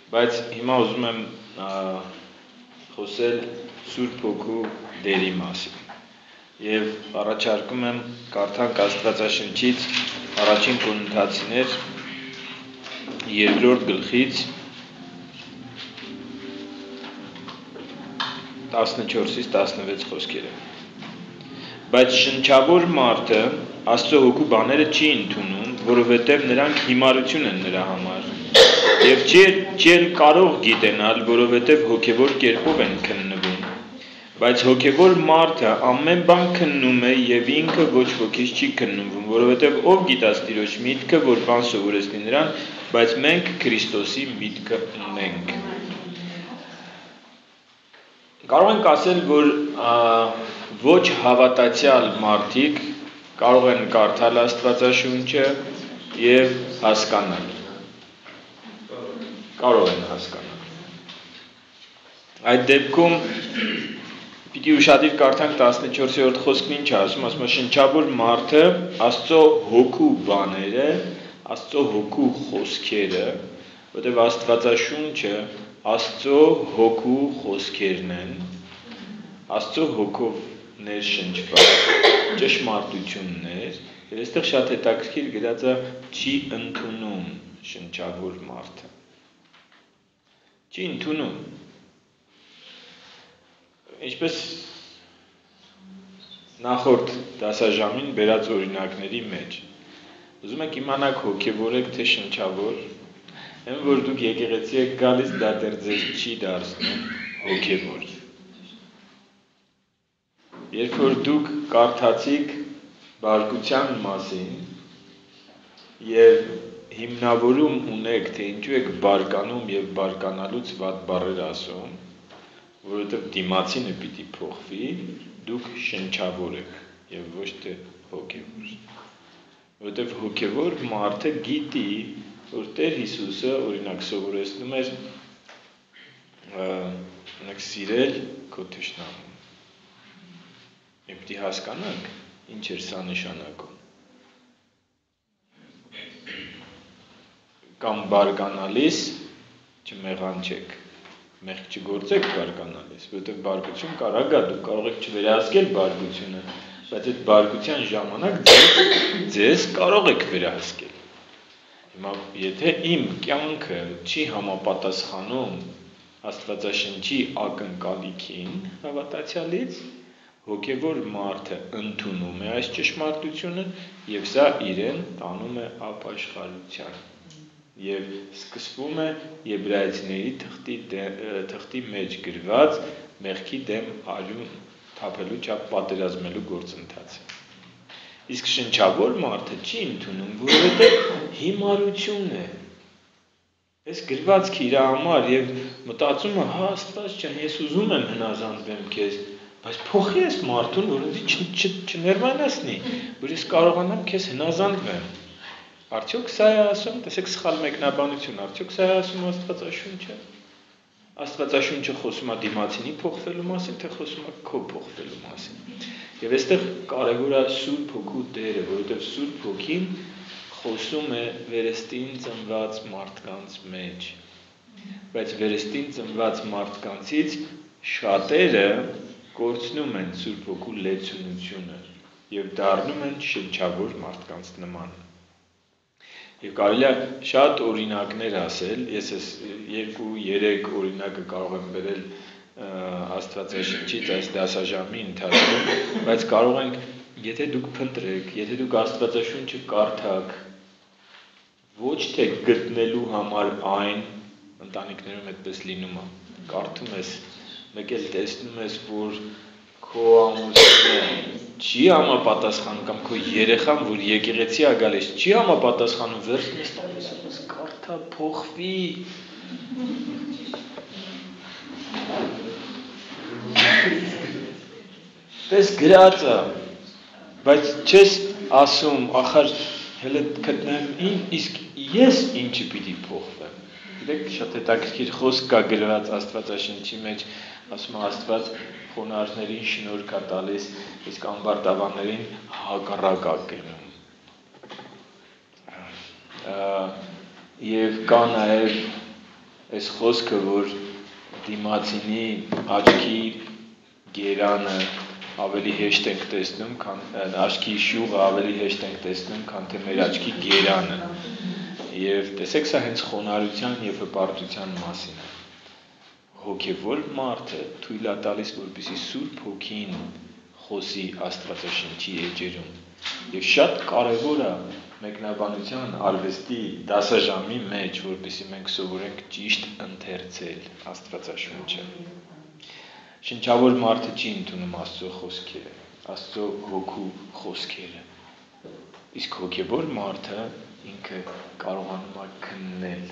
Բայց հիմա ուզում եմ խոսել Սուրբ Հոգու դերի մասին եւ առաջարկում եմ կարդանք Աստվածաշնչից առաջին Կորինթացիներ 2-րդ գլխից 14-ից 16 խոսքերը։ Բայց շնչավոր մարդը Աստծո Հոգու բաները չի ընդունում, որովհետև նրանք հիմարություն են նրա համար, եւ չեն կարող գիտենալ, որովհետև հոգևոր կերպով են քննվում։ Բայց հոգևոր մարդը ամեն բան քննում է եւ ինքը ոչ ոքից չի քննվում, որովհետև ով գիտած Տիրոջ միտքը, որ բան սովորեցնի նրան, բայց մենք Քրիստոսի միտքը ունենք։ Կարող ենք ասել, որ ոչ հավատացյալ մարդիկ կարող են կարդալ Աստվածաշունչը եւ հասկանալ։ Կարող են հասկանալ։ Այդ դեպքում պիտի ուշադիր կարդանք 14-րդ խոսքն ինչ ասում, ասում է շնչավոր մարդը Աստծո Հոգու բաները, Աստծո Հոգու խոսքերը, որտեղ Աստվածաշունչը Աստծո Հոգու խոսքերն են, Աստծո Հոգով ներշնչված ճշմարտություններ, եւ այստեղ շատ հետաքրքիր գրած է չի ընդունում շնչավոր մարդը։ Չի ընդունում։ Ինչպես նախորդ դասաժամին բերած օրինակների մեջ։ Ուզում եք իմանաք հոգևոր եք թե շնչավոր, այն որ դուք եկեղեցի եք գալիս, դա դեռ ձեզ չի դարձնում հոգևոր։ Երբ որ դուք կարդացիք բարկության մասին եւ հիմնավորում ունեք, թե ինչու եք բարկանում եւ բարկանալուց վատ բառեր ասում, որովհետև դիմացինը պիտի փոխվի, դուք շնչավոր եք եւ ոչ թե հոգևոր։ Որովհետև հոգևոր մարդը գիտի, որ Տեր Հիսուսը օրինակ սովորեցնում էր սիրել քո թշնամուն։ Մենք պիտի հասկանանք, ինչ էր սա նշանակում։ Կամ բարկանալիս չմեղանչեք, մեղք չգործեք բարկանալիս, որովհետև բարկություն կարող գա, դուք կարող եք չվերահսկել բարկությունը, բայց այդ բարկության ժամանակ ձեզ կարող եք վերահսկել։ Հիմա եթե իմ կյանքը չի համապատասխանում Աստվածաշնչի ակնկալիքին հավատացյալից, հոգևոր մարդը ընդունում է այս ճշմարտությունը եւ սա իրեն տանում է ապաշխարության։ Եվ սկսվում է Եբրայեցիների թղթի մեջ գրված մեղքի դեմ արյուն թափելու չափ պատերազմելու գործընթացը։ Իսկ շնչավոր մարդը չի ընդունում, որովհետև հիմարություն է։ Այս գրվածքը իր համար եւ մտածում է, հա Աստված ջան, ես ուզում եմ հնազանդվեմ քեզ, բայց փոխի այս մարդուն, որ ինձ չներվանացնի, որ ես կարողանամ քեզ հնազանդվեմ։ Արդյոք սա է ասում, տեսեք սխալ մեկնաբանություն, արդյոք սա է ասում Աստվածաշունչը։ Աստվածաշունչը խոսում է դիմացինի փոխվելու մասին, թե խոսում է քո փոխվելու մասին։ Եվ այստեղ կարևոր է Սուրբ Հոգու դերը, որովհետև Սուրբ Հոգին խոսում է վերստին ծնված մարդկանց մեջ։ Բայց վերստին ծնված մարդկանցից շատերը կորցնում են Սուրբ Հոգու լեցունությունը եւ դառնում են շնչավոր մարդկանց նման։ Եվ կարելի է շատ օրինակներ ասել, ես այս 2-3 օրինակը կարող եմ բերել Աստվածաշնչից այս դասաժամի ընթացքում, բայց կարող ենք, եթե դուք փնտրեք, եթե դուք Աստվածաշունչը կարդաք, ոչ թե գտնելու համար այն, ընտանիքներում այդպես լինում է, կարդում ես, մեկ էլ տեսնում ես, որ քո ամուսինը չի համապատասխանում կամ քո երեխան, որ եկեղեցի է գալիս, չի համապատասխանում, վերջին ես տալիս կարդա փոխվի։ Պես գրածը, բայց չես ասում, ախր հələ գտնեմ, իսկ ես ինչի պիտի փոխվեմ։ Գիտեք, շատ հետաքրքիր խոսք կա գրված Աստվածաշնչի մեջ, ասում է Աստված խոնարհներին շնորհք է տալիս, իսկ ամբարտավաններին հակառակ է կենում։ Եվ կա նաև այս խոսքը, որ դիմացինի աչքի գերանը ավելի հեշտ ենք տեսնում, քան աչքի շյուղը ավելի հեշտ ենք տեսնում, քան թե մեր աչքի գերանը։ Եվ տեսեք, սա հենց խոնարհության եւ հպարտության մասին է։ Հոգևոր մարդը թույլ է տալիս, որպեսզի Սուրբ Հոգին խոսի Աստվածաշնչի էջերում։ Եվ շատ կարևոր է մեկնաբանության արվեստի դասաժամի մեջ, որպեսզի մենք սովորենք ճիշտ ընթերցել Աստվածաշունչը։ Շնչավոր մարդը չի ընդունում Աստծո խոսքերը, Աստծո հոգու խոսքերը։ Իսկ հոգևոր մարդը ինքը կարողանում է քննել։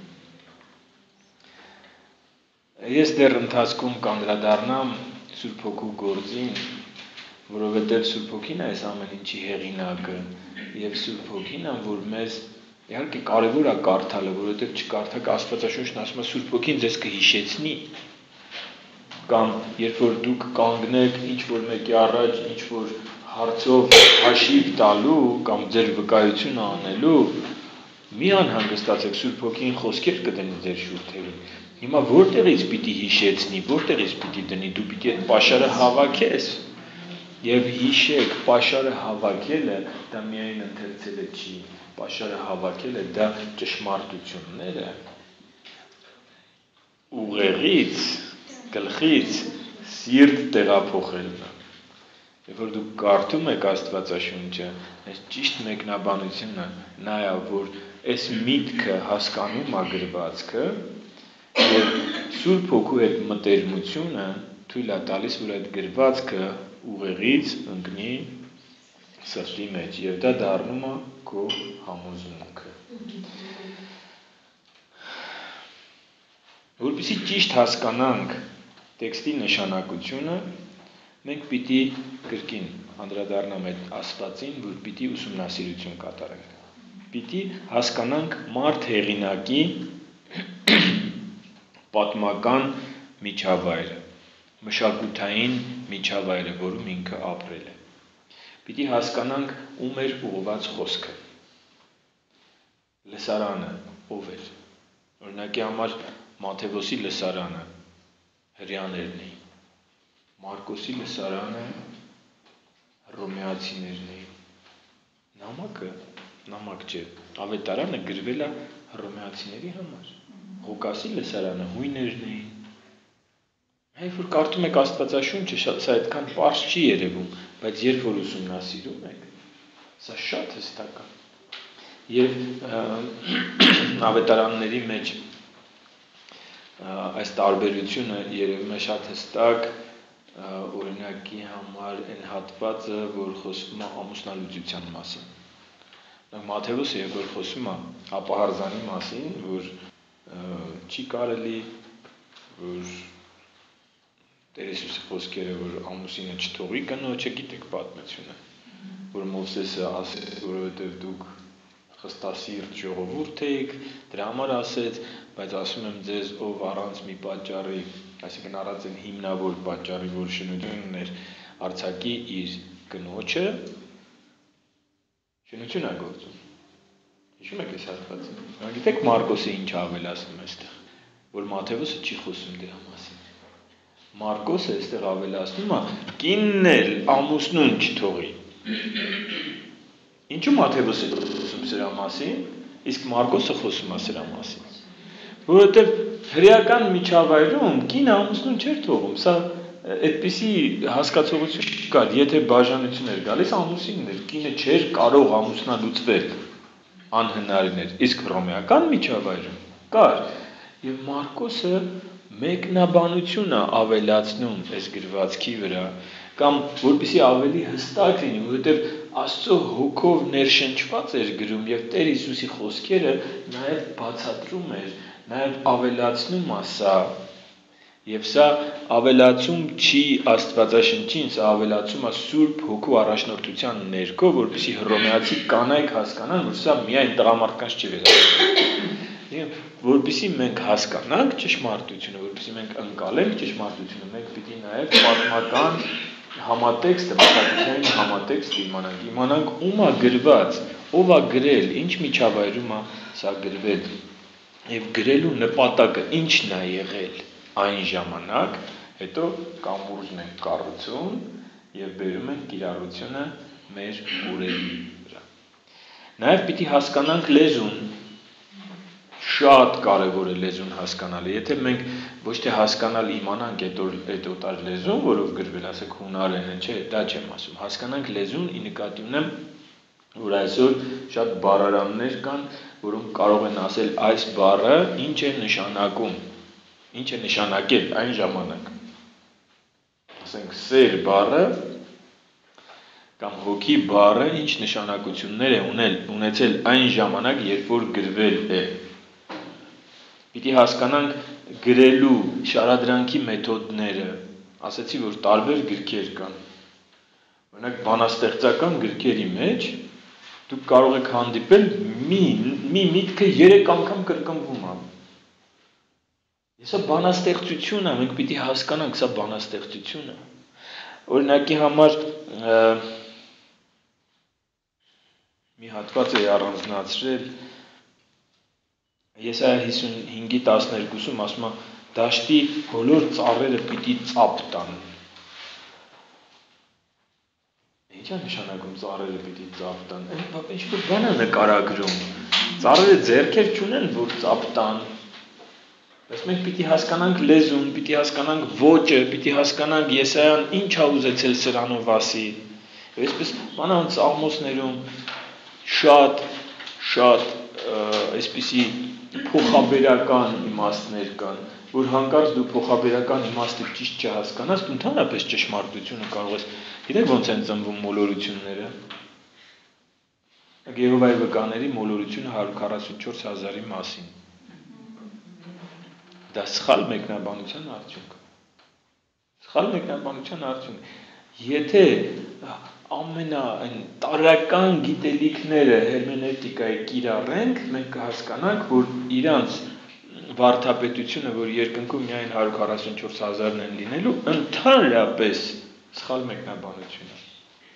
Ես դեռ ընթացքում կանդրադառնամ Սուրբ Հոգու գործին, որովհետև Սուրբ Հոգին է այս ամեն ինչի հեղինակը, եւ Սուրբ Հոգին է, որ մեզ իհարկե կարևոր է կարդալը, որովհետև չկարդաք Աստվածաշունչն ասում է Սուրբ Հոգին ձեզ կհիշեցնի, կամ երբ որ դուք կանգնեք ինչ-որ մեկի առաջ, ինչ-որ հարցով հաշիվ տալու կամ ձեր վկայությունը անելու, մի անհանգստացեք, Սուրբ Հոգին խոսքեր կդնի ձեր շուրթերին։ Հիմա որտեղից պիտի հիշեցնի, որտեղից պիտի դնի, դու պիտի այդ պաշարը հավաքես։ Եվ հիշեք, պաշարը հավաքելը դա միայն ընթերցելը չի, պաշարը հավաքելը դա ճշմարտությունները ուղեղից, գլխից սիրտ տեղափոխելն է։ Երբ որ դուք կարդում եք Աստվածաշունչը, այս ճիշտ մեկնաբանությունը նա է, որ այս միտքը հասկանում է գրվածքը եւ Սուրբ Հոգու այդ մտերմությունը թույլ է տալիս, որ այդ գրվածքը ուղեղից ընկնի սրտի մեջ եւ դա դառնում է քո համոզմունքը։ Որպեսզի ճիշտ հասկանանք տեքստի նշանակությունը, մենք պիտի կրկին անդրադառնամ այդ ասվածին, որ պիտի ուսումնասիրություն կատարենք։ Պիտի հասկանանք մարդ հեղինակի պատմական միջավայրը, մշակութային միջավայրը, որում ինքը ապրել է։ Պիտի հասկանանք ում էր ուղղված խոսքը։ Լսարանը ով էր։ Օրինակի համար Մատթեոսի լսարանը հրեաներն էին, Մարկոսի լսարանը հռոմեացիներն էին, նամակ չէ, ավետարանը գրվել է հռոմեացիների համար, Ղուկասի լսարանը հույներն էին։ Երբ որ կարդում եք Աստվածաշունչը, սա այդքան պարզ չի երևում, բայց երբ որ ուսումնասիրում եք, սա շատ հստակ է։ Եվ ավետարանների մեջ այս տարբերությունը երևում է շատ հստակ, օրինակի համար այն հատվածը, որ խոսվում է ամուսնալուծության մասին։ Մատթեոսը երբ որ խոսում է ապահարզանի մասին, որ չի կարելի, որ Տեր Հիսուսի խոսքերը, որ ամուսինը չթողի կնոջը, գիտեք պատմությունը, որ Մովսեսը ասեց, որովհետև դուք խստասիրտ ժողովուրդ եք, դրա համար ասեց, բայց ասում եմ ձեզ, ով առանց մի պատճառի, այսինքն առանց այն հիմնավոր պատճառի, որ շնություն ուներ, արձակի իր կնոջը, շնություն է գործում։ Հիշում եք այս հատվածը։ Գիտեք Մարկոսը ինչ ավելացնում է այստեղ, որ Մատթեոսը չի խոսում դրա մասին։ Մարկոսը այստեղ ավելացնում է, կինն էլ ամուսնուն չթողի։ Ինչու Մատթեոսը խոսում սրա մասին, իսկ Մարկոսը խոսում է սրա մասին։ Որովհետև հրեական միջավայրում կինը ամուսնուն չէր թողում, սա այդպիսի հասկացողություն կար, եթե բաժանություն էր գալիս ամուսինն էր, կինը չէր կարող ամուսնալուծվել, անհնարին էր, իսկ հռոմեական միջավայրում կար, եւ Մարկոսը մեկնաբանությունը ավելացնում այս գրվածքի վրա, կամ որպեսզի ավելի հստակ լինի, որովհետև Աստծո հոգով ներշնչված էր գրում եւ Տեր Հիսուսի խոսքերը նաեւ բացատրում էր, նաեւ ավելացնում է սա։ Եվ սա ավելացում չի Աստվածաշնչին, սա ավելացում է Սուրբ Հոգու առաջնորդության ներքո, որպեսզի հռոմեացի կանայք հասկանան, որ սա միայն տղամարդկանց չի վերաբերում։ Որպեսզի մենք հասկանանք ճշմարտությունը, որպեսզի մենք ընկալենք ճշմարտությունը, մենք պիտի նաև պատմական համատեքստը, մշակութային համատեքստը իմանանք ում է գրված, ով է գրել, ինչ միջավայրում է սա գրվել։ եւ գրելու նպատակը ինչն է եղել այն ժամանակ, հետո կամուրջն ենք կառուցում եւ բերում ենք կիրառությունը մեր օրերի վրա։ Նաեւ պիտի հասկանանք լեզուն, շատ կարևոր է լեզուն հասկանալը։ Եթե մենք ոչ թե հասկանալ իմանանք այդ օտար լեզուն, որով գրվել, ասեք հունարենը, չէ, դա չեմ ասում, հասկանանք լեզուն, ի նկատի ունեմ, որ այսօր շատ բառարաններ կան, որոնք կարող են ասել այս բառը ինչ է նշանակում, ինչ է նշանակել այն ժամանակ։ Ասենք սեր բառը կամ հոգի բառը ինչ նշանակություններ է ունեցել այն ժամանակ, երբ որ գրվել է։ Պիտի հասկանանք գրելու շարադրանքի մեթոդները, ասացի, որ տարբեր գրքեր կան։ Օրինակ բանաստեղծական գրքերի մեջ դուք կարող եք հանդիպել մի միտքը 3 անգամ կրկնվում է։ Սա բանաստեղծություն է, մենք պիտի հասկանանք, սա բանաստեղծություն է։ Օրինակի համար մի հատված էի առանձնացրել Եսայա 55:12-ում ասում է դաշտի բոլոր ծառերը պիտի ծափ տան։ Ինչ է նշանակում ծառերը պիտի ծափ տան։ Ինչ-որ բան է նկարագրում։ Ծառերը ձեռքեր չունեն, որ ծափ տան։ Բայց մենք պիտի հասկանանք լեզուն, պիտի հասկանանք ոճը, պիտի հասկանանք Եսայան ինչ է ուզեցել սրանով ասի։ Այսպես մանավանդ Սաղմոսներում շատ այսպիսի փոխաբերական իմաստներ կան, որ հանկարծ դու փոխաբերական իմաստը ճիշտ չհասկանաս, դու ընդհանրապես ճշմարտությունը կարող ես։ Գիտեք ոնց են ծնվում մոլորությունները։ Եհովայի վկաների մոլորությունը 144,000-ի մասին։ Դա սխալ մեկնաբանության արդյունք։ Սխալ մեկնաբանության արդյունք։ Եթե ամենայն տարրական գիտելիքները հերմենևտիկայի կիրառենք, մենք կհասկանանք, որ իրանց վարդապետությունը, որ երկնքում միայն 144,000-ն են լինելու, ընդհանրապես սխալ մեկնաբանություն է։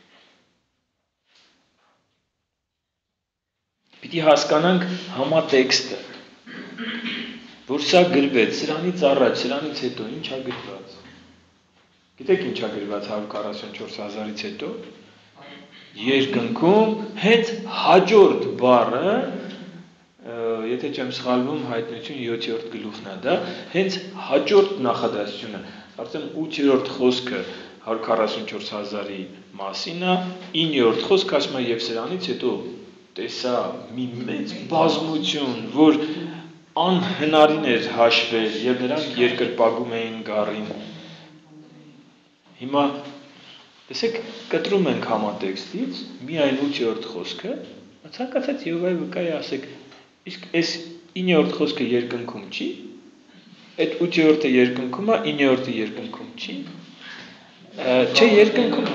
Պիտի հասկանանք համատեքստը, որ սա գրվեց, սրանից առաջ, սրանից հետո, ինչ է գրված։ Գիտեք ինչ է գրված 144,000-ից հետո։ Երկնքում հենց հաջորդ բառը, եթե չեմ սխալվում, հայտնություն 7-րդ գլուխն է դա, հենց հաջորդ նախադասությունը, արդեն 8-րդ խոսքը 144,000-ի մասին է, 9-րդ խոսքը ասում է եւ սրանից հետո տեսա մի մեծ բազմություն, որ անհնարին էր հաշվել եւ նրանք երկրպագում էին գառին։ Հիմա տեսեք, կտրում ենք համատեքստից միայն 8-րդ խոսքը, ցանկացած Եհովայի վկայի ասեք, իսկ այս 9-րդ խոսքը երկնքում չի, այդ 8-րդը երկնքում է, 9-րդը երկնքում չի։ Չէ, երկնքում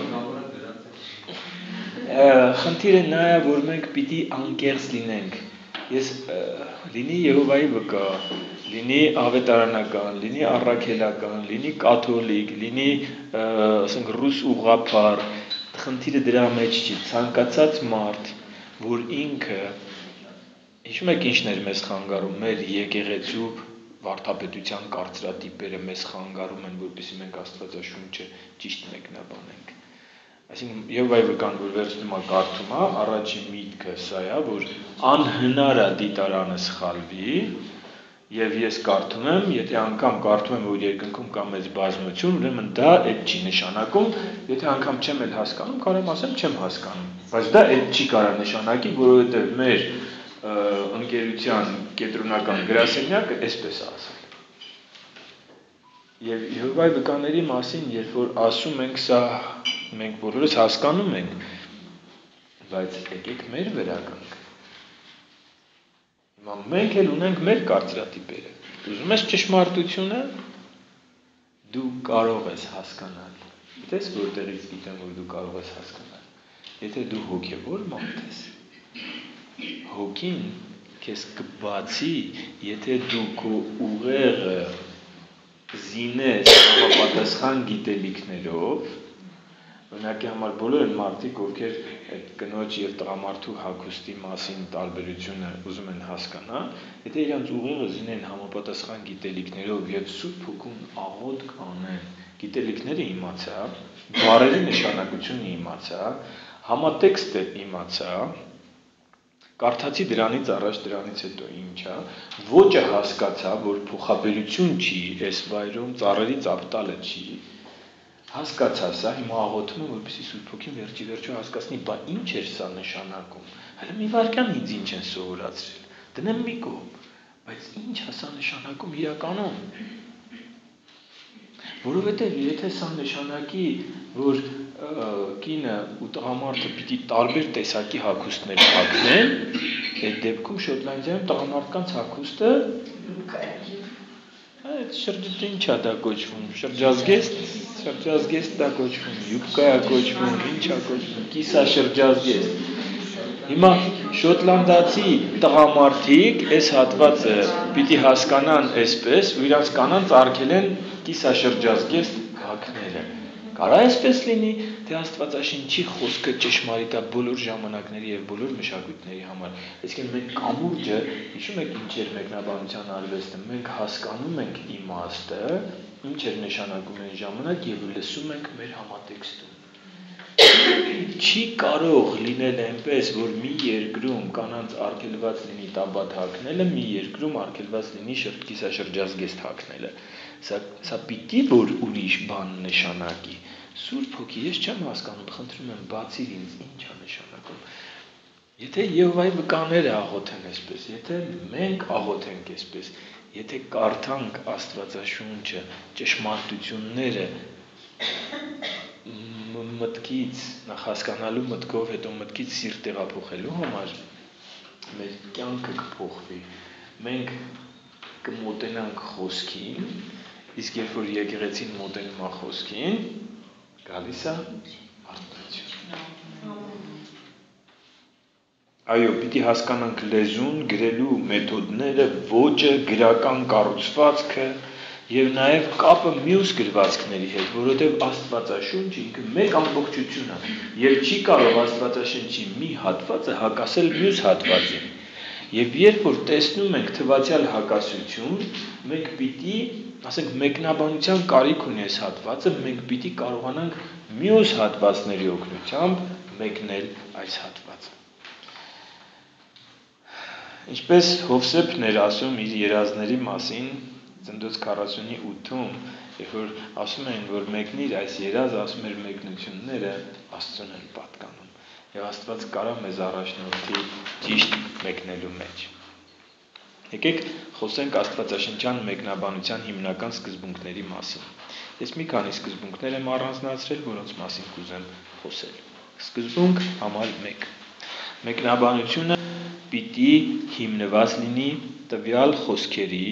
խնդիրը նա է, որ մենք պիտի անկեղծ լինենք։ Ես լինի Եհովայի վկա, լինի ավետարանական, լինի առաքելական, լինի կաթոլիկ, լինի, ասենք, ռուս ուղղափառ, խնդիրը դրա մեջ չի, ցանկացած մարդ, որ ինքը, հիշում եք ինչն էր մեզ խանգարում, մեր եկեղեցու վարդապետության կարծրատիպերը մեզ խանգարում են, որպեսզի մենք Աստվածաշունչը ճիշտ մեկնաբանենք։ Այսինքն Եհովայի վկան, որ վերջնում է կարդում է, առաջին միտքը սա է, որ անհնար է դիտարանը սխալվի, եւ ես կարդում եմ, եթե անգամ կարդում եմ, որ երկնքում կա մեծ բազմություն, ուրեմն դա այդ չի նշանակում, եթե անգամ չեմ էլ հասկանում, կարող եմ ասեմ չեմ հասկանում, բայց դա այդ չի կարող նշանակի, որովհետեւ մեր ընկերության կենտրոնական գրասենյակը այսպես է ասել։ Եվ Եհովայի վկաների մասին, երբ որ ասում ենք, սա մենք բոլորս հասկանում ենք, բայց եկեք մեր վրա գանք։ Հիմա մենք էլ ունենք մեր կարծրատիպերը։ Ուզում ես ճշմարտությունը, դու կարող ես հասկանալ։ Գիտես որտեղից գիտեմ, որ դու կարող ես հասկանալ։ Եթե դու հոգևոր մարդ ես, հոգին քեզ կբացի, եթե դու քո ուղեղը զինես համապատասխան գիտելիքներով, Օրինակի համար բոլոր այն մարդիկ, ովքեր այդ կնոջ եւ տղամարդու հագուստի մասին տարբերությունը ուզում են հասկանալ, եթե իրանց ուղեղը զինեն համապատասխան գիտելիքներով եւ Սուրբ Հոգուն աղոթք անեն, գիտելիքները իմացա, բառերի նշանակությունը իմացա, համատեքստը իմացա, կարդացի դրանից առաջ, դրանից հետո ինչա, ոճը հասկացա, որ փոխաբերություն չի, այս վայրում ծառերի ծապտալը չի, հասկացա սա, հիմա աղոթում եմ, որպեսզի Սուրբ Հոգին վերջի հասկացնի, բա ինչ էր սա նշանակում, հələ մի վայրկյան ինձ ինչ են սովորացրել, դնեմ մի կողմ, բայց ինչ է սա նշանակում իրականում, որովհետև եթե սա նշանակի, որ կինը ու տղամարդը պիտի տարբեր տեսակի հագուստներ հագնեն, այդ դեպքում Շոտլանդիայում տղամարդկանց հագուստը այդ ինչ է դա կոչվում, շրջազգեստ դա կոչվում, յուբկա է կոչվում, ինչ է կոչվում, կիսաշրջազգեստ։ Հիմա շոտլանդացի տղամարդիկ այս հատվածը պիտի հասկանան այսպես, ու իրանց կանանց արգել են կիսաշրջազգեստ հագները։ Կարա այսպես լինի, թե Աստվածաշնչի խոսքը ճշմարիտ է բոլոր ժամանակների եւ բոլոր մշակույթների համար։ Այսինքն մենք կամուրջը, հիշում եք ինչ էր մեկնաբանության արվեստը, մենք հասկանում ենք իմաստը, ինչ էր նշանակում այն ժամանակ եւ լսում ենք մեր համատեքստում։ Չի կարող լինել այնպես, որ մի երկրում կանանց արգելված լինի տաբատ հագնելը, մի երկրում արգելված լինի կիսաշրջազգեստ հագնելը։ Սա պիտի որ ուրիշ բան նշանակի։ Սուրբ Հոգի, ես չեմ հասկանում, խնդրում եմ բացիր ինձ, ինչ է նշանակում։ Եթե Եհովայի վկաները աղոթեն այսպես, եթե մենք աղոթենք այսպես, եթե կարդանք Աստվածաշունչը, ճշմարտությունները մտքից նախ հասկանալու մտքով, հետո մտքից սիրտ տեղափոխելու համար, մեր կյանքը կփոխվի։ Մենք կմոտենանք խոսքին, իսկ երբ որ եկեղեցին մոտենում է խոսքին, գալիս է արթնություն։ Այո, պիտի հասկանանք լեզուն, գրելու մեթոդները, ոճը, գրական կառուցվածքը եւ նաեւ կապը մյուս գրվածքների հետ, որովհետեւ Աստվածաշունչը ինքը մեկ ամբողջություն է եւ չի կարող Աստվածաշնչի մի հատվածը հակասել մյուս հատվածին։ Եվ երբ որ տեսնում ենք թվացial հակասություն, մենք պիտի, ասենք, մեկնաբանության կարիք ունի այս հատվածը, մենք պիտի կարողանանք մյուս հատվածների օգնությամբ մեկնել այս հատվածը։ Ինչպես Հովսեփն էր ասում իր երազների մասին, Ծննդոց 48-ում, երբ որ ասում են, որ մեկնիր այս երազը, ասում էր մեկնությունները Աստծուն են պատկանում։ Եվ Աստված կարա մեզ առաջնորդի ճիշտ մեկնելու մեջ։ Եկեք խոսենք Աստվածաշնչյան մեկնաբանության հիմնական սկզբունքների մասին։ Ես մի քանի սկզբունքներ եմ առանձնացրել, որոնց մասին կուզեմ խոսել։ Սկզբունք համար 1. Մեկնաբանությունը պիտի հիմնված լինի տվյալ խոսքերի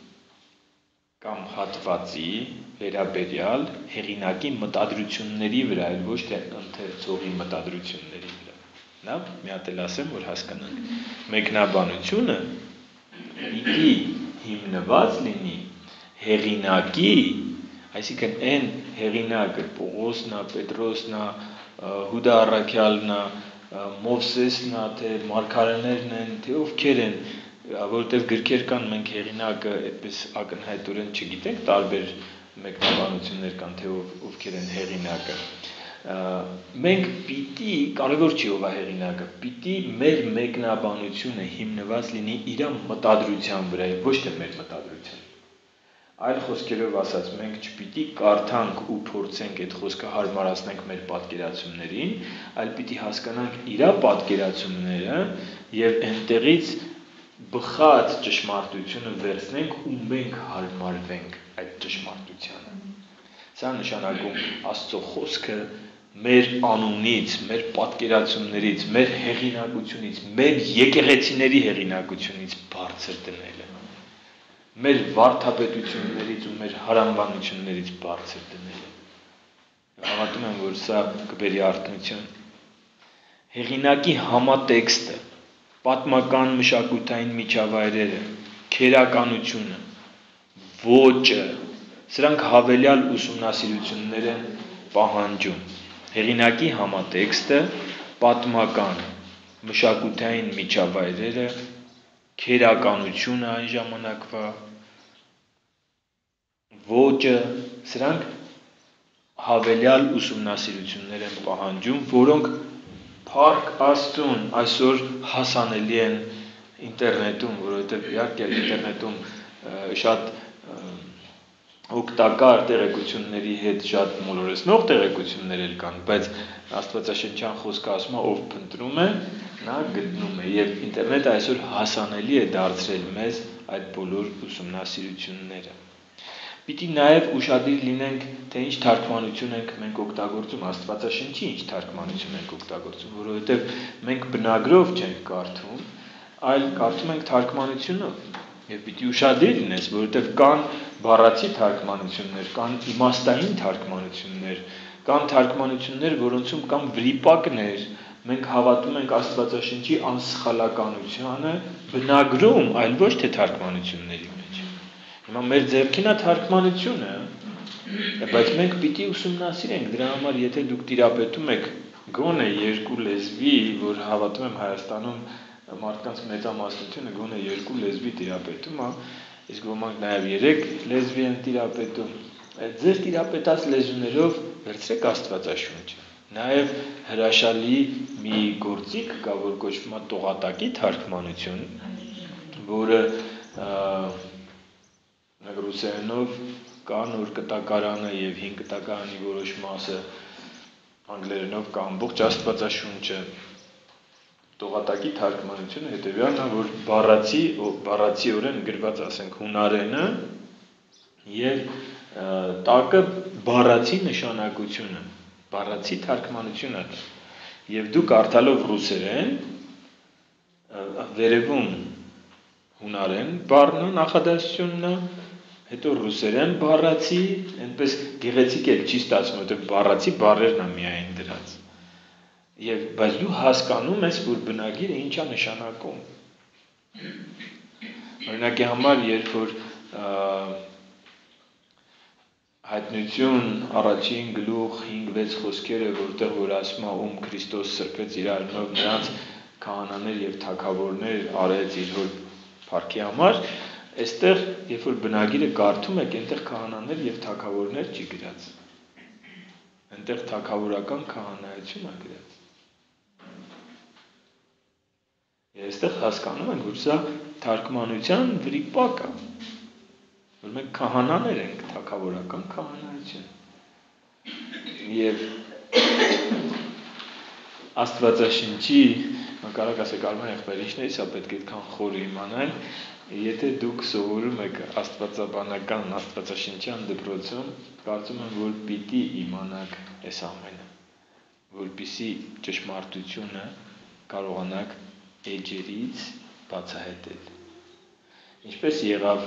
կամ հատվածի վերաբերյալ հեղինակի մտադրությունների վրա, այլ ոչ թե ընթերցողի մտադրությունների վրա։ Լավ, մի հատ էլ ասեմ, որ հասկանանք։ Մեկնաբանությունը պիտի հիմնված լինի հեղինակի, այսինքն այն հեղինակը Պողոսն է, Պետրոսն է, Հուդա Առաքյալն է, Մովսեսն է, թե մարգարեներն են, թե ովքեր են, որովհետև գրքեր կան, մենք հեղինակը այդպես ակնհայտորեն չգիտենք, տարբեր մեկնաբանություններ կան, թե ովքեր են հեղինակը։ Մենք պիտի, կարևոր չի ով է հեղինակը, պիտի մեր մեկնաբանությունը հիմնված լինի իր մտադրության վրա, ոչ թե մեր մտադրության։ Այլ խոսքերով ասած, մենք չպիտի կարդանք ու փորձենք այդ խոսքը հարմարացնենք մեր պատկերացումներին, այլ պիտի հասկանանք իր պատկերացումները եւ այնտեղից բխած ճշմարտությունը վերցնենք ու մենք հարմարվենք այդ ճշմարտությանը։ Սա նշանակում Աստծո խոսքը մեր անունից, մեր պատկերացումներից, մեր հեղինակությունից, մեր եկեղեցիների հեղինակությունից բարձր դնելը, մեր վարդապետություններից ու մեր հարանվանություններից բարձր դնելը։ Հավատում եմ, որ սա կբերի արթնություն։ Հեղինակի համատեքստը, պատմական մշակութային միջավայրերը, քերականությունը, ոճը, սրանք հավելյալ ուսումնասիրություններ են պահանջում։ Հեղինակի համատեքստը, պատմական, մշակութային միջավայրերը, քերականությունը այն ժամանակվա, ոճը, սրանք հավելյալ ուսումնասիրություններ են պահանջում, որոնք փառք Աստծուն այսօր հասանելի են ինտերնետում, որովհետև իհարկե ինտերնետում շատ օգտակար տեղեկությունների հետ շատ մոլորեցնող տեղեկություններ էլ կան, բայց Աստվածաշնչյան խոսքը ասում է, ով փնտրում է, նա գտնում է, եւ ինտերնետը այսօր հասանելի է դարձրել մեզ այդ բոլոր ուսումնասիրությունները։ Պիտի նաև ուշադիր լինենք, թե ինչ թարգմանություն ենք մենք օգտագործում, Աստվածաշնչի ինչ թարգմանություն ենք օգտագործում, որովհետև մենք բնագրով չենք կարդում, այլ կարդում ենք թարգմանությունով։ Եվ պիտի ուշադիր լինես, որովհետև կան բառացի թարգմանություններ, կան իմաստային թարգմանություններ, կան թարգմանություններ, որոնցում կան վրիպակներ, մենք հավատում ենք Աստվածաշնչի անսխալականությանը բնագրում, այլ ոչ թե թարգմանությունների մեջ։ Հիմա մեր ձեռքին է թարգմանությունը, բայց մենք պիտի ուսումնասիրենք, դրա համար եթե դուք տիրապետում եք գոնե երկու լեզվի, որ հավատում եմ Հայաստանում մարդկանց մեծամասնությունը գոնե երկու լեզվի տիրապետում է, իսկ ոմանք նաև 3 լեզվի են տիրապետում, ձեր տիրապետած լեզուներով վերցրեք Աստվածաշունչը։ Նաև հրաշալի մի գործիք կա, որ կոչվում է տողատակի թարգմանություն, որը ռուսերենով կա նոր կտակարանը եւ հին կտակարանի որոշ մասը, անգլերենով կա ամբողջ Աստվածաշունչը։ Տողատակի թարգմանությունը հետեւյալն է, որ բառացիորեն գրված, ասենք, հունարենը եւ տակը բառացի նշանակությունը, բառացի թարգմանությունը։ Եվ դու կարդալով ռուսերեն, վերևում հունարեն բառն է, նախադասությունն է, հետո ռուսերեն բառացի, այնպես գեղեցիկ էլ չի ստացվում, որտեղ բառացի բառերն է միայն դրած։ Եվ բայց դու հասկանում ես, որ բնագիրը ինչ է նշանակում։ Օրինակի համար, երբ որ հայտնություն առաջին գլուխ 5-6 խոսքերը, որտեղ որ ասում է, ում Քրիստոս սրբեց իր արյունով, նրանց քահանաներ եւ թագավորներ արեց իր հոր փառքի համար, այստեղ, երբ որ բնագիրը կարդում եք, այնտեղ քահանաներ եւ թագավորներ չի գրած։ Այնտեղ թագավորական քահանայություն է գրած։ Եվ այստեղ հասկանում ենք, որ սա թարգմանության վրիպակ է, որ մենք քահանաներ ենք, թագավորական քահանայություն։ Եվ Աստվածաշնչի, կարակ ասեք, Արման եղբայր, ինչն է, սա պետք է այդքան խոր իմանալ, եթե դուք սովորում եք աստվածաբանական, աստվածաշնչյան դպրոցում, կարծում եմ, որ պիտի իմանաք այս ամենը, որպեսզի ճշմարտությունը կարողանաք էջերից բացահայտել։ Ինչպես եղավ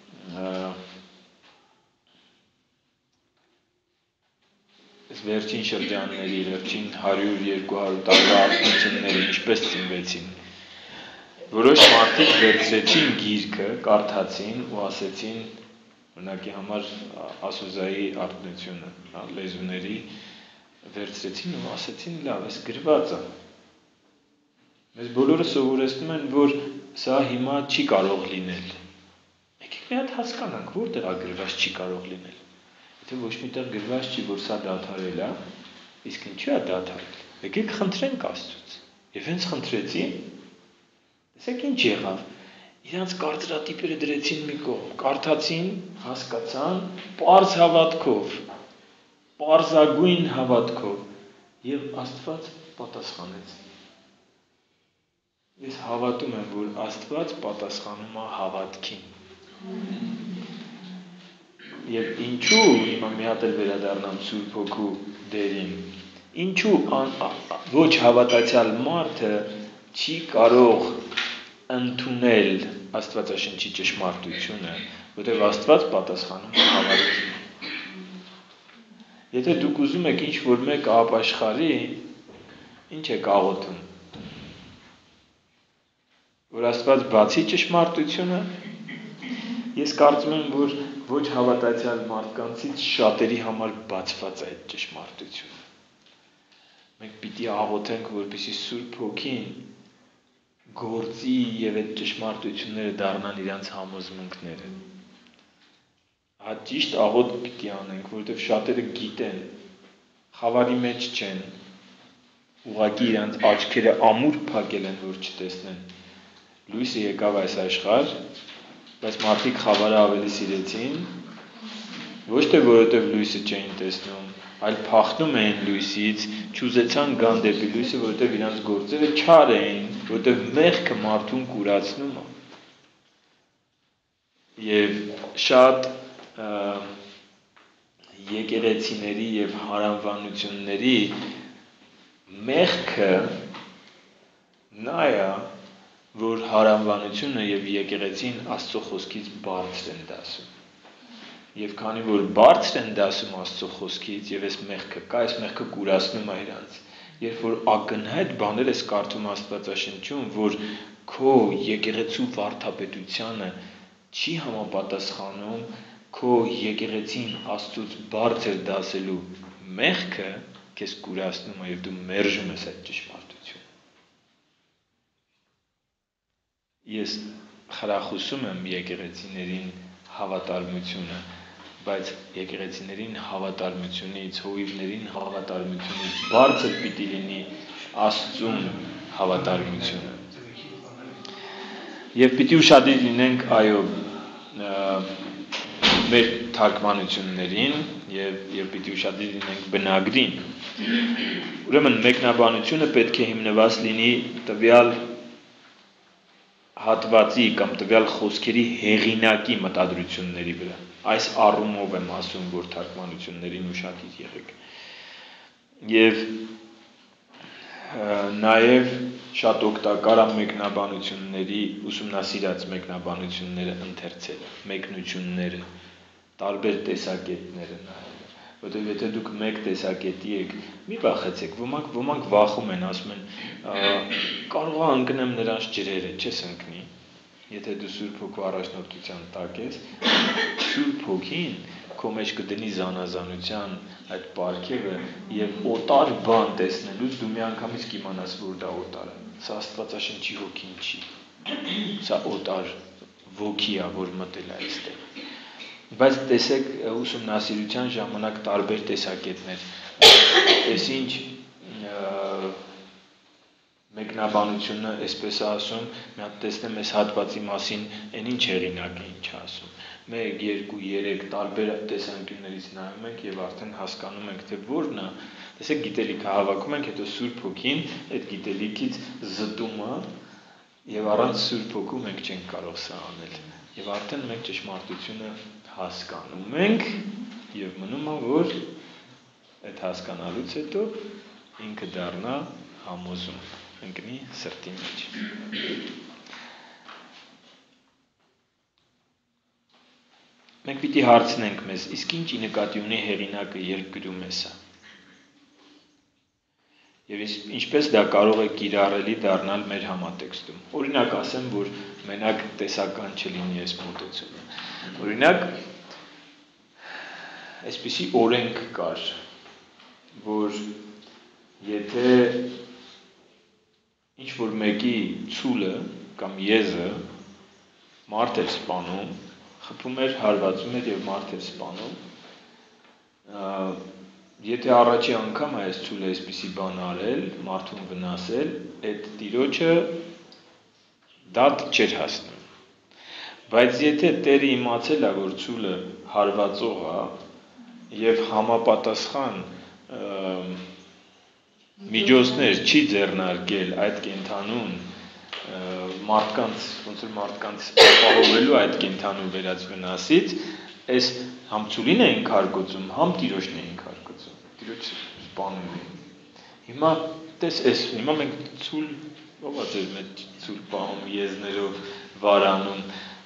վերջին շրջանների, վերջին 100-200 տարվա արթնությունները ինչպես ծնվեցին։ Որոշ մարդիկ վերցրեցին գիրքը, կարդացին ու ասեցին, օրինակի համար Ասուզայի արթնությունը, լեզուների վերցրեցին ու ասեցին, լավ, այս գրված է։ Մեզ բոլորը սովորեցնում են, որ սա հիմա չի կարող լինել։ Եկեք մի հատ հասկանանք, որտեղ է գրված չի կարող լինել։ Եթե ոչ միտեղ գրված չի, որ սա դադարել է, իսկ ինչու է դադարել։ Եկեք խնդրենք Աստծուց։ Եվ հենց խնդրեցին, տեսեք ինչ եղավ։ Իրանց կարծրատիպերը դրեցին մի կողմ, կարդացին, հասկացան, պարզ հավատքով, պարզագույն հավատքով, եւ Աստված պատասխանեց։ Ես հավատում եմ, որ Աստված պատասխանում է հավատքին։ Եվ ինչու, հիմա մի հատ էլ վերադառնամ Սուրբ Հոգու դերին, ինչու ոչ հավատացյալ մարդը չի կարող ընդունել Աստվածաշնչի ճշմարտությունը, որտեղ Աստված պատասխանում է հավատքին։ Եթե դուք ուզում եք ինչ-որ մեկը ապաշխարի, ինչ եք աղոթում։ Որ Աստված բացի ճշմարտությունը, ես կարծում եմ, որ ոչ հավատացյալ մարդկանցից շատերի համար բացված է այդ ճշմարտությունը։ Մենք պիտի աղոթենք, որպեսզի Սուրբ Հոգին գործի եւ այդ ճշմարտությունները դառնան իրանց համոզմունքները։ Հա ճիշտ աղոթ պիտի անենք, որովհետեւ շատերը գիտեն, խավարի մեջ չեն, ուղղակի իրանց աչքերը ամուր փակել են, որ չտեսնեն։ Լույսը եկավ այս աշխարհ, բայց մարդիկ խավարը ավելի սիրեցին, ոչ թե որովհետեւ լույսը չէին տեսնում, այլ փախնում էին լույսից, չուզեցան գան դեպի լույսը, որովհետև իրանց գործերը չար էին, որովհետև մեղքը մարդուն կուրացնում է։ Եվ շատ եկեղեցիների եւ հարանվանությունների մեղքը նա է, որ հարանվանությունը եւ եկեղեցին Աստծո խոսքից բարձր են դասում։ Եվ քանի որ բարձր են դասում Աստծո խոսքից եւ այս մեղքը կա, այս մեղքը կուրացնում է իրանց։ Երբ որ ակնհայտ բաներ ես կարդում Աստվածաշնչում, որ քո եկեղեցու վարդապետությանը չի համապատասխանում քո եկեղեցին Աստծուց բարձր դասելու մեղքը, քեզ կուրացնում է եւ դու մերժում ես այդ ճշմարտությունը։ Ես խրախուսում եմ եկեղեցիներին հավատարմությունը, բայց եկեղեցիներին հավատարմությունից, հովիվներին հավատարմությունից բարձր պիտի լինի Աստծուն հավատարմությունը։ Եվ պիտի ուշադիր լինենք, այո, մեր թարգմանություններին եւ պիտի ուշադիր լինենք բնագրին։ Ուրեմն մեկնաբանությունը պետք է հիմնված լինի տվյալ հատվածի կամ տվյալ խոսքերի հեղինակի մտադրությունների վրա։ Այս առումով եմ ասում, որ թարգմանություններին ուշադիր եղեք։ Եվ նաև շատ օգտակար է մեկնաբանությունների, ուսումնասիրած մեկնաբանությունները ընթերցելը, մեկնությունները, տարբեր տեսակետները նայելը, որտեղ եթե դուք մեկ տեսակետի եք, մի վախեցեք, ոմանք վախում են, ասում են, կարող է ընկնեմ նրանց ջրերը, չես ընկնի, եթե դու Սուրբ Հոգու առաջնորդության տակ ես, Սուրբ Հոգին քո մեջ կդնի զանազանության այդ պարգևը եւ օտար բան տեսնելուց դու միանգամից կիմանաս, որ դա օտար է։ Սա Աստվածաշնչի Հոգին չի։ Սա օտար ոգի է, որ մտել է այստեղ։ Բայց տեսեք ուսումնասիրության ժամանակ տարբեր տեսակետներ, այս ինչ մեկնաբանությունը, այսպես է ասում, մի հատ տեսնեմ այս հատվածի մասին, այն ինչ հեղինակ է ինչ ասում։ 1, 2, 3 տարբեր տեսանկյուններից նայում ենք եւ արդեն հասկանում ենք, թե որն է։ Տեսեք գիտելիքը հավաքում ենք, հետո Սուրբ Հոգին այդ գիտելիքից զտում է եւ առանց Սուրբ Հոգու մենք չենք կարող սա անել։ Եվ արդեն մենք ճշմարտությունը հասկանում ենք եւ մնում է, որ այդ հասկանալուց հետո ինքը դառնա համոզում, ընկնի սրտի մեջ։ Մենք պիտի հարցնենք մեզ, իսկ ինչ նկատի ունի հեղինակը, երբ գրում է սա։ Եվ ինչպես դա կարող է կիրառելի դառնալ մեր համատեքստում։ Օրինակ ասեմ, որ մենակ տեսական չլինի այս մոտեցումը։ Օրինակ, այսպիսի օրենք կար, որ եթե ինչ-որ մեկի ցուլը կամ եզը մարդ էր սպանում, խփում էր, հարվածում էր եւ մարդ էր սպանում, եթե առաջի անգամ այս ցուլը այսպիսի բան արել, մարդուն վնասել, այդ տիրոջը դատ չէր հասնում։ Բայց եթե Տերը իմացել է, որ ցուլը հարվածող է եւ համապատասխան միջոցներ չի ձեռնարկել այդ կենդանուն մարդկանց, ոնց որ մարդկանց ապահովելու այդ կենդանու վերած վնասից, այս համ ցուլին էին քարկոծում, համ տիրոջն էին քարկոծում, տիրոջ սպանում էին։ Հիմա տես էս, հիմա մենք ցուլ, ով է ձեր մեջ ցուլ պահում եզներով վարանում,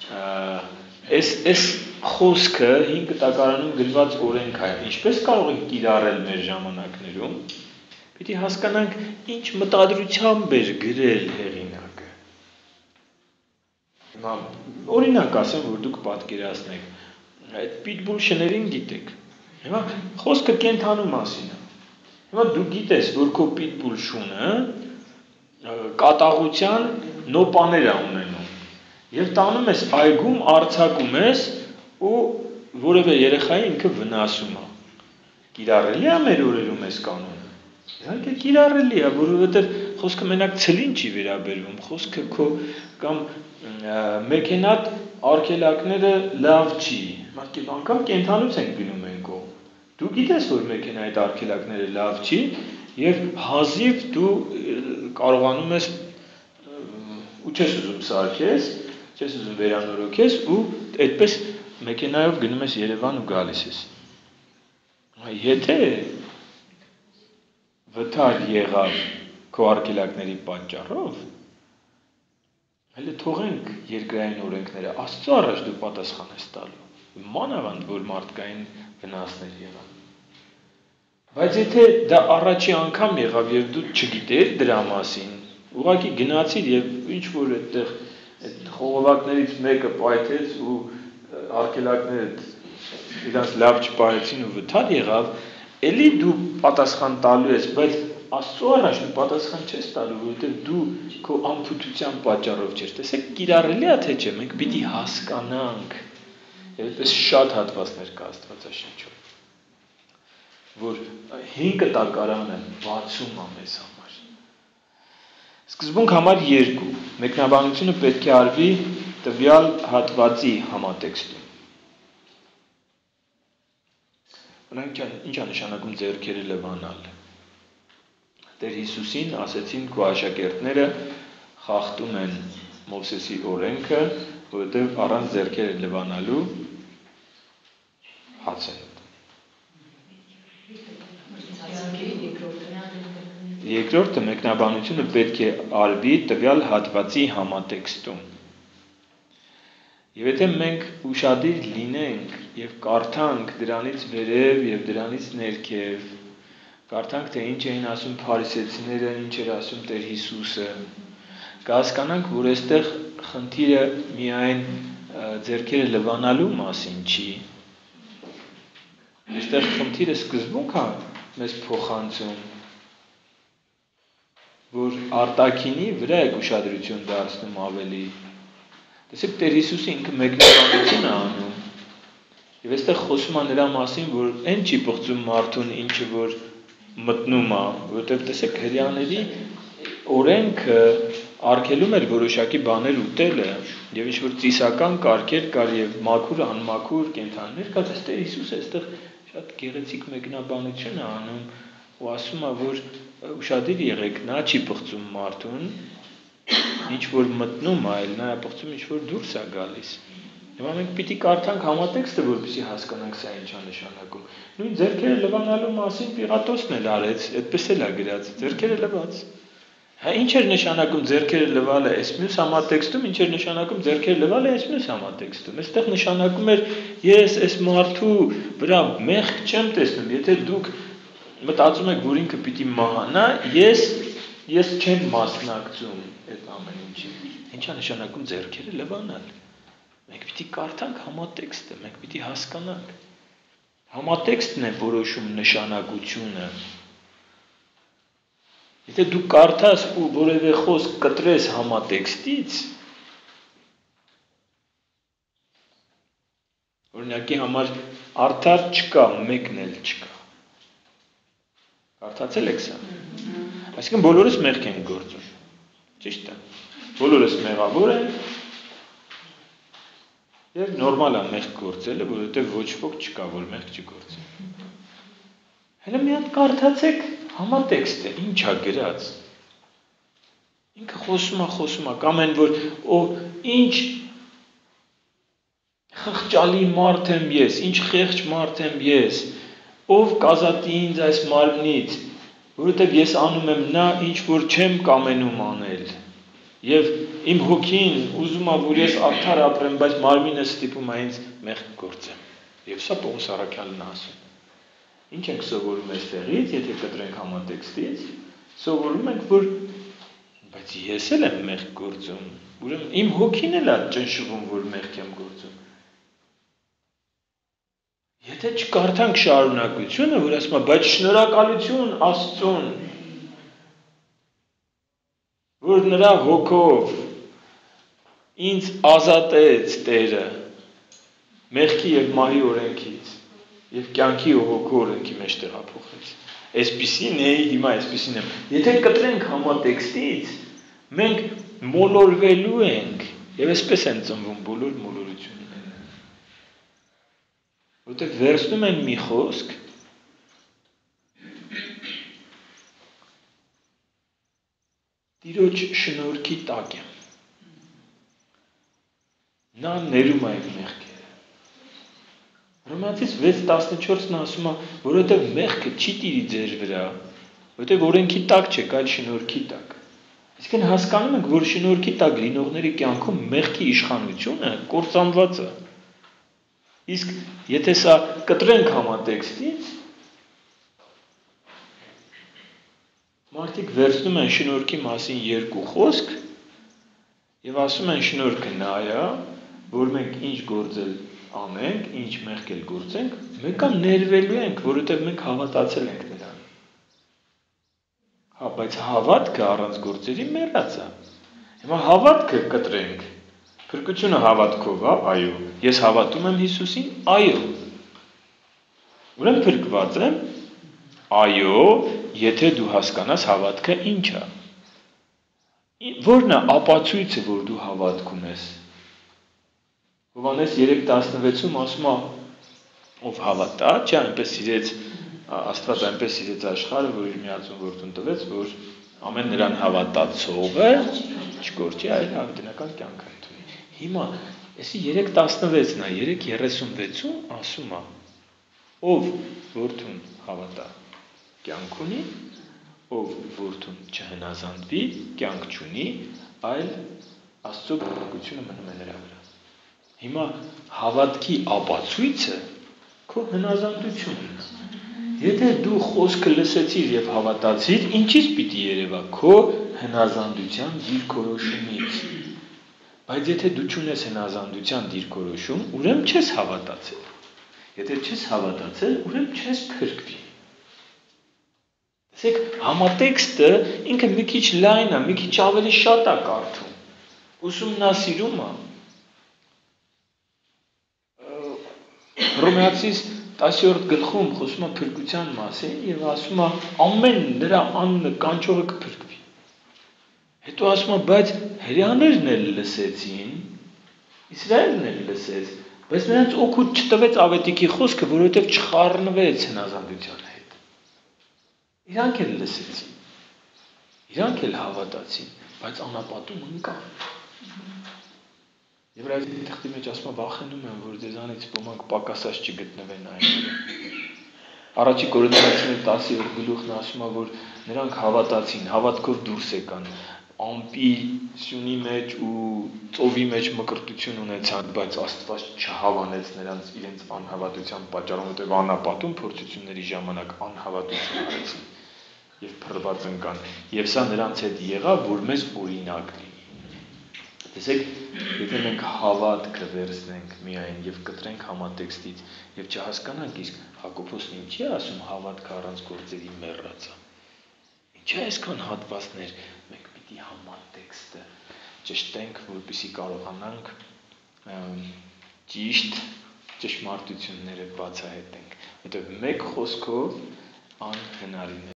այս խոսքը 5 տակարանում գրված օրենք է, ինչպես կարող ենք կիրառել մեր ժամանակներում, պիտի հասկանանք ինչ մտադրությամբ էր գրել հեղինակը։ Հիմա օրինակ ասեմ, որ դուք պատկերացնեք, այդ պիտբուլ շներին գիտեք, հիմա խոսքը կենդանու մասին է, Հիմա դու գիտես, որ քո պիտբուլ շունը կատաղության նոպաներ է ունենում։ Եվ տանում ես այգում, արձակում ես ու որևէ երեխայի ինքը վնասում է։ Կիրառելի է մեր օրերում այս կանոնը։ Իհարկե կիրառելի է, որովհետև խոսքը մենակ ցլին չի վերաբերվում, խոսքը քո կամ մեքենատ արգելակները լավ չի։ Մարդիկ անգամ կենթանուց են գնում են կողմ։ Դու գիտես, որ մեքենայի այդ արգելակները լավ չի, եւ հազիվ դու կարողանում ես ու չես ուզում սարքես, չես ուզում վերանորոգես ու այդպես մեքենայով գնում ես Երևան ու գալիս ես։ Եթե վթար եղավ քո արգելակների պատճառով, հələ թողենք երկրային օրենքները, Աստծո առաջ դու պատասխան ես տալու։ Մանավանդ որ մարդկային վնասներ եղան։ Բայց եթե դա առաջի անգամ եղավ եւ դու չգիտեր դրա մասին, ուղղակի գնացիր եւ ինչ որ այդտեղ այդ խողովակներից մեկը պայթեց ու արգելակները իրանց լավ չպահեցին ու վթար եղավ, էլի դու պատասխան տալու ես, բայց Աստծո առաջ դու պատասխան չես տալու, որովհետեւ դու քո անփութության պատճառով չես։ Տեսեք, կիրառելի է թե չէ, մենք պիտի հասկանանք։ Եվ այդպես շատ հատվածներ կա Աստվածաշնչում, որ 5 տակարանը բացում է մեզ համար։ Սկզբունք համար 2. Մեկնաբանությունը պետք է արվի տվյալ հատվածի համատեքստում։ Ինչ է նշանակում ձեռքերը լվանալ։ Տեր Հիսուսին ասեցին քո աշակերտները խախտում են Մովսեսի օրենքը, որովհետև առանց ձեռքերը լվանալու հաց են ուտում։ Երկրորդը մեկնաբանությունը պետք է արվի տվյալ հատվածի համատեքստում։ Եվ եթե մենք ուշադիր լինենք եւ կարդանք դրանից վերև եւ դրանից ներքև, կարդանք թե ինչ էին ասում փարիսեցիները, ինչ էր ասում Տեր Հիսուսը, կհասկանանք, որ այստեղ խնդիրը միայն ձեռքերը լվանալու մասին չի։ Այստեղ խնդիրը սկզբունք է մեզ փոխանցում, որ արտաքինի վրա է ուշադրություն դարձնում ավելի։ Տեսեք, Տեր Հիսուսը ինքը մեկնաբանություն է անում։ Եվ այստեղ խոսում է նրա մասին, որ այն չի պղծում մարդուն, ինչը որ մտնում է, որովհետև տեսեք, հրեաների օրենքը արգելում էր որոշակի բաներ ուտելը, եւ ինչ որ ծիսական կարգեր կար եւ մաքուր, անմաքուր կենդանիներ կար, Տեր Հիսուսը այստեղ շատ գեղեցիկ մեկնաբանություն է անում ու ասում է, որ ուշադիր եղեք, նա չի պղծում մարդուն, ինչ որ մտնում է, այլ նա է պղծում ինչ որ դուրս է գալիս։ Հիմա մենք պիտի կարդանք համատեքստը, որպեսզի հասկանանք սա ինչ է նշանակում։ Նույն ձեռքերը լվանալու մասին Պիղատոսն էլ արեց, այդպես էլ է գրած, ձեռքերը լվաց։ Հա ինչ էր նշանակում ձեռքերը լվալը այս մյուս համատեքստում, ինչ էր նշանակում ձեռքերը լվալը այս մյուս համատեքստում։ Այստեղ նշանակում էր ես այս մարդու վրա մեղք չեմ տեսնում, եթե դուք մտածում եք, որ ինքը պիտի մահանա, ես չեմ մասնակցում այդ ամեն ինչին։ Ինչ է նշանակում ձեռքերը լվանալ։ Մենք պիտի կարդանք համատեքստը, մենք պիտի հասկանանք։ Համատեքստն է որոշում նշանակությունը։ Եթե դու կարդաս ու որևէ խոսք կտրես համատեքստից, օրինակի համար արդար չկա, մեկն էլ չկա։ Կարդացել եք սա։ Այսինքն բոլորս մեղք են գործում։ Ճիշտ է։ Բոլորս մեղավոր ենք եւ նորմալ է մեղք գործելը, որովհետեւ ոչ ոք չկա, որ մեղք չգործի։ Հələ մի հատ կարդացեք համատեքստը, ինչ է գրած։ Ինքը խոսում է, կամ այն որ ինչ խղճալի մարդ եմ ես, ինչ խեղճ մարդ եմ ես, ով կազատի ինձ այս մարմնից, որովհետև ես անում եմ նա, ինչ որ չեմ կամենում անել, եւ իմ հոգին ուզում է, որ ես արդար ապրեմ, բայց մարմինը ստիպում է ինձ մեղք գործեմ։ Եվ սա Պողոս առաքյալն է ասում։ Ինչ ենք սովորում այստեղից, եթե կտրենք համատեքստից, սովորում ենք, որ բայց ես էլ եմ մեղք գործում, ուրեմն իմ հոգին էլ է ճնշվում, որ մեղք եմ գործում։ Եթե չկարդանք շարունակությունը, որ ասում է, բայց շնորհակալություն Աստծուն, որ նրա հոգով ինձ ազատեց Տերը մեղքի եւ մահի օրենքից եւ կյանքի ու հոգու օրենքի մեջ տեղափոխեց։ Այսպիսին է, հիմա այսպիսին է։ Եթե կտրենք համատեքստից, մենք մոլորվելու ենք եւ այսպես են ծնվում բոլոր մոլորությունները։ Որտեղ վերցնում են մի խոսք, Տիրոջ շնորհքի տակ եմ։ Նա ներում է իմ մեղքերը։ Հռոմեացիս 6:14-ն ասում է, որովհետև մեղքը չի տիրի ձեր վրա, որովհետև օրենքի տակ չեք, այլ շնորհքի տակ։ Այսինքն հասկանում ենք, որ շնորհքի տակ լինողների կյանքում մեղքի իշխանությունը կործանված է։ Իսկ եթե սա կտրենք համատեքստից, մարդիկ վերցնում են շնորհքի մասին երկու խոսք եւ ասում են շնորհքը նա է, որ մենք ինչ գործել անենք, ինչ մեղք էլ գործենք, մենք ներվելու ենք, որովհետեւ մենք հավատացել ենք նրան։ Հա, բայց հավատքը առանց գործերի մեռած է։ Հիմա հավատքը կտրենք։ Փրկությունը հավատքով է, այո։ Ես հավատում եմ Հիսուսին, այո։ Ուրեմն փրկված եմ, այո, եթե դու հասկանաս հավատքը ինչ է։ Որն է ապացույցը, որ դու հավատք ունես։ Հովհաննես 3:16-ում ասում է, ով հավատա, չէ, այնպես սիրեց Աստված այնպես սիրեց աշխարհը, որ իր միածուն որդուն տվեց, որ ամեն նրան հավատացողը չկորչի, այլ հավիտենական կյանք ընդունի։ Հիմա էսի 3:16-ն է, 3:36-ում ասում է, ով որդուն հավատա, կյանք ունի, ով որդուն չհնազանդվի, կյանք չունի, այլ Աստծո բռնկությունը մնում է նրա վրա։ Հիմա հավատքի ապացույցը քո հնազանդությունն է։ Եթե դու խոսքը լսեցիր եւ հավատացիր, ինչից պիտի երևա քո հնազանդության դիրքորոշումից։ Բայց եթե դու չունես հնազանդության դիրքորոշում, ուրեմն չես հավատացել։ Եթե չես հավատացել, ուրեմն չես փրկվի։ Տեսեք, համատեքստը ինքը մի քիչ լայն է, մի քիչ ավելի շատ է կարդում։ Ուսումնասիրում է։ Հռոմեացիս 10-րդ գլխում խոսում է փրկության մասին եւ ասում է ամեն նրա անունը կանչողը կփրկվի։ Հետո ասում է, բայց հրեաներն էլ լսեցին, Իսրայելն էլ լսեց, բայց նրանց օգուտ չտվեց ավետիքի խոսքը, որովհետեւ չխառնվեց հնազանդության հետ։ Իրանք էլ լսեցին, իրանք էլ հավատացին, բայց անապատում ընկան։ Եբրայեցի թղթի մեջ ասում է, վախենում եմ, որ ձեզանից ոմանք պակասած չգտնվեն այն օրը։ Առաջի Կորինթացիների 10-րդ գլուխն ասում է, որ նրանք հավատացին, հավատքով դուրս եկան, ամպի սյունի մեջ ու ծովի մեջ մկրտություն ունեցան, բայց Աստված չհավանեց նրանց իրենց անհավատության պատճառով, որտեղ անապատում փորձությունների ժամանակ անհավատություն արեցին եւ փռված ընկան։ Եվ սա նրանց հետ եղավ, որ մեզ օրինակ լինի։ Տեսեք, եթե մենք հավատքը վերցնենք միայն եւ կտրենք համատեքստից եւ չհասկանանք, իսկ Հակոբոսն ինչի է ասում հավատքը առանց գործերի մեռած է։ Ինչի այսքան հատվածներ մենք պիտի համատեքստը ճշտենք, որպեսզի կարողանանք ճիշտ ճշմարտությունները բացահայտենք, որտեղ մեկ խոսքով անհնարին է։